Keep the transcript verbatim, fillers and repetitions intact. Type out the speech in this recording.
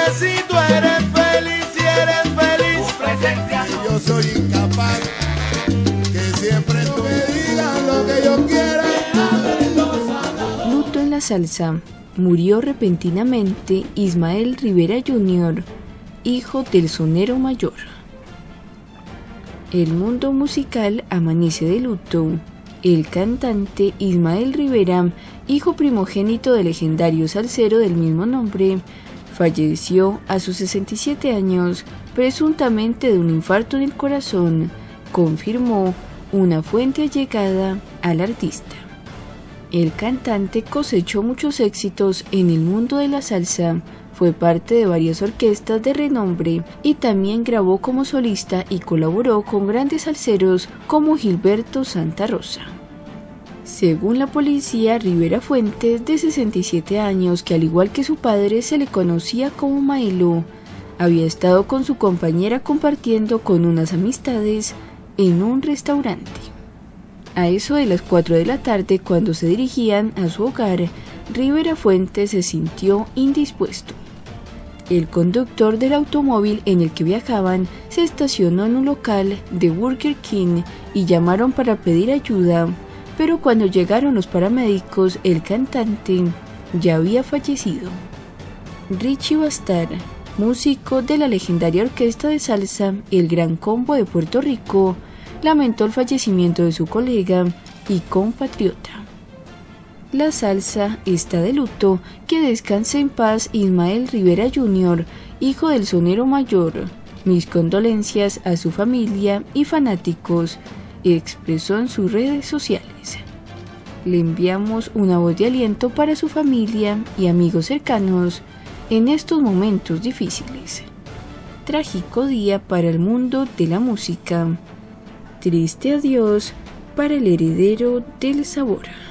si tú eres feliz, si eres feliz. Tu presencia. Y yo soy incapaz, que siempre tú me digas lo que yo quiera. Luto en la salsa. Murió repentinamente Ismael Rivera junior, hijo del sonero mayor. El mundo musical amanece de luto. El cantante Ismael Rivera, hijo primogénito del legendario salsero del mismo nombre, falleció a sus sesenta y siete años, presuntamente de un infarto en el corazón, confirmó una fuente allegada al artista. El cantante cosechó muchos éxitos en el mundo de la salsa, fue parte de varias orquestas de renombre y también grabó como solista y colaboró con grandes salseros como Gilberto Santa Rosa. Según la policía, Rivera Fuentes, de sesenta y siete años, que al igual que su padre se le conocía como Maelo, había estado con su compañera compartiendo con unas amistades en un restaurante. A eso de las cuatro de la tarde, cuando se dirigían a su hogar, Rivera Fuentes se sintió indispuesto. El conductor del automóvil en el que viajaban se estacionó en un local de Burger King y llamaron para pedir ayuda, pero cuando llegaron los paramédicos, el cantante ya había fallecido. Richie Bastar, músico de la legendaria orquesta de salsa El Gran Combo de Puerto Rico, lamentó el fallecimiento de su colega y compatriota. La salsa está de luto, que descanse en paz Ismael Rivera junior, hijo del sonero mayor. Mis condolencias a su familia y fanáticos, expresó en sus redes sociales. Le enviamos una voz de aliento para su familia y amigos cercanos en estos momentos difíciles. Trágico día para el mundo de la música. Triste adiós para el heredero del sabor.